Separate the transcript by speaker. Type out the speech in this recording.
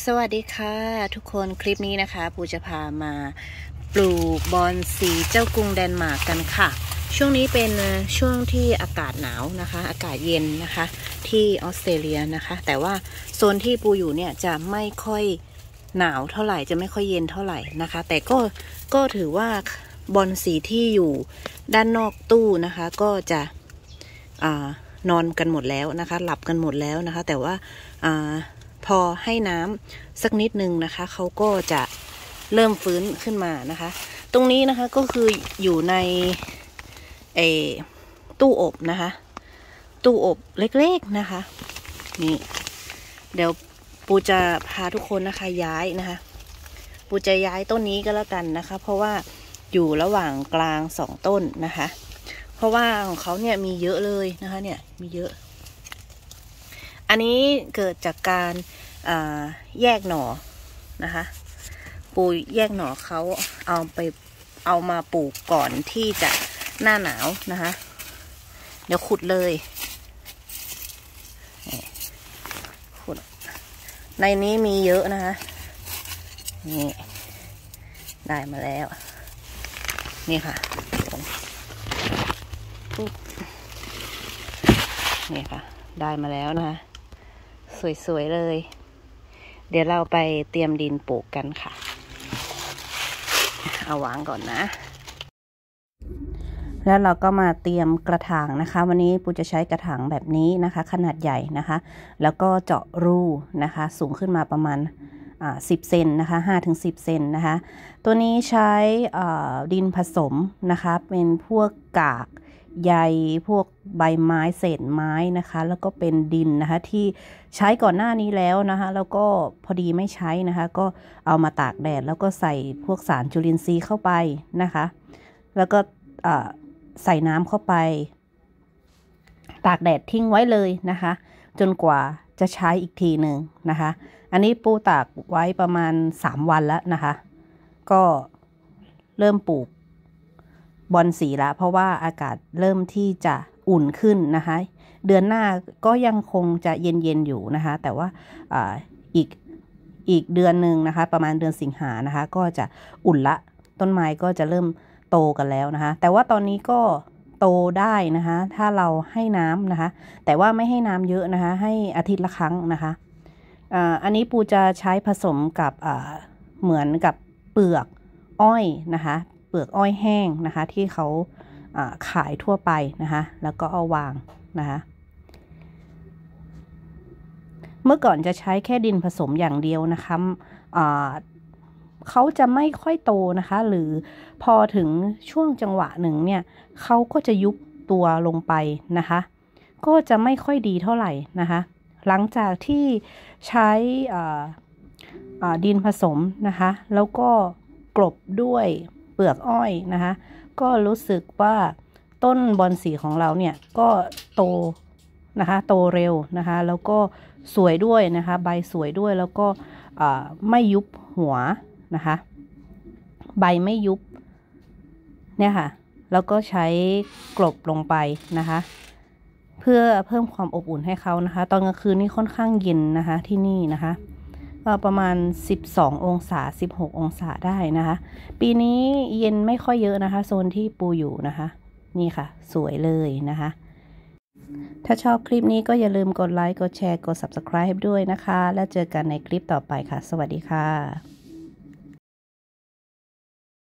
Speaker 1: สวัสดีค่ะทุกคนคลิปนี้นะคะปูจะพามาปลูกบอนสีเจ้ากรุงเดนมาร์กกันค่ะช่วงนี้เป็นช่วงที่อากาศหนาวนะคะอากาศเย็นนะคะที่ออสเตรเลียนะคะแต่ว่าโซนที่ปูอยู่เนี่ยจะไม่ค่อยหนาวเท่าไหร่จะไม่ค่อยเย็นเท่าไหร่นะคะแต่ก็ถือว่าบอนสีที่อยู่ด้านนอกตู้นะคะก็จะนอนกันหมดแล้วนะคะหลับกันหมดแล้วนะคะแต่ว่าพอให้น้ำสักนิดนึงนะคะเขาก็จะเริ่มฟื้นขึ้นมานะคะตรงนี้นะคะก็คืออยู่ในตู้อบนะคะตู้อบเล็กๆนะคะนี่เดี๋ยวปูจะพาทุกคนนะคะย้ายนะคะปูจะย้ายต้นนี้ก็แล้วกันนะคะเพราะว่าอยู่ระหว่างกลาง2ต้นนะคะเพราะว่าของเขาเนี่ยมีเยอะเลยนะคะเนี่ยมีเยอะอันนี้เกิดจากการแยกหน่อนะคะปูแยกหน่อเขาเอามาปลูกก่อนที่จะหน้าหนาวนะคะเดี๋ยวขุดเลยขุดในนี้มีเยอะนะคะนี่ได้มาแล้วนี่ค่ะนี่ค่ะได้มาแล้วนะคะสวยๆเลยเดี๋ยวเราไปเตรียมดินปลูกกันค่ะเอาวางก่อนนะแล้วเราก็มาเตรียมกระถางนะคะวันนี้ปูจะใช้กระถางแบบนี้นะคะขนาดใหญ่นะคะแล้วก็เจาะรูนะคะสูงขึ้นมาประมาณ10 เซนนะคะ5-10 เซนนะคะตัวนี้ใช้ดินผสมนะคะเป็นพวกกากใยพวกใบไม้เศษไม้นะคะแล้วก็เป็นดินนะคะที่ใช้ก่อนหน้านี้แล้วนะคะแล้วก็พอดีไม่ใช้นะคะก็เอามาตากแดดแล้วก็ใส่พวกสารจุลินทรีย์เข้าไปนะคะแล้วก็ใส่น้ำเข้าไปตากแดดทิ้งไว้เลยนะคะจนกว่าจะใช้อีกทีหนึ่งนะคะอันนี้ปูตากไว้ประมาณ3 วันแล้วนะคะก็เริ่มปลูกบอนสีแล้วเพราะว่าอากาศเริ่มที่จะอุ่นขึ้นนะคะเดือนหน้าก็ยังคงจะเย็นๆอยู่นะคะแต่ว่าอีกเดือนหนึ่งนะคะประมาณเดือนสิงหานะคะก็จะอุ่นละต้นไม้ก็จะเริ่มโตกันแล้วนะคะแต่ว่าตอนนี้ก็โตได้นะคะถ้าเราให้น้ำนะคะแต่ว่าไม่ให้น้ำเยอะนะคะให้อาทิตย์ละครั้งนะคะอันนี้ปูจะใช้ผสมกับเหมือนกับเปลือกอ้อยนะคะเปลือกอ้อยแห้งนะคะที่เขาขายทั่วไปนะคะแล้วก็เอาวางนะคะเมื่อก่อนจะใช้แค่ดินผสมอย่างเดียวนะคะเขาจะไม่ค่อยโตนะคะหรือพอถึงช่วงจังหวะหนึ่งเนี่ยเขาก็จะยุบตัวลงไปนะคะก็จะไม่ค่อยดีเท่าไหร่นะคะหลังจากที่ใช้ดินผสมนะคะแล้วก็กลบด้วยเปลือกอ้อยนะคะก็รู้สึกว่าต้นบอนสีของเราเนี่ยก็โตนะคะโตเร็วนะคะแล้วก็สวยด้วยนะคะใบสวยด้วยแล้วก็ไม่ยุบหัวนะคะใบไม่ยุบเนี่ยค่ะแล้วก็ใช้กลบลงไปนะคะเพื่อเพิ่มความอบอุ่นให้เขานะคะตอนกลางคืนนี่ค่อนข้างเย็นนะคะที่นี่นะคะประมาณ12 องศา16 องศาได้นะคะปีนี้เย็นไม่ค่อยเยอะนะคะโซนที่ปูอยู่นะคะนี่ค่ะสวยเลยนะคะถ้าชอบคลิปนี้ก็อย่าลืมกดไลค์กดแชร์กด Subscribe ด้วยนะคะแล้วเจอกันในคลิปต่อไปค่ะสวัสดีค่ะ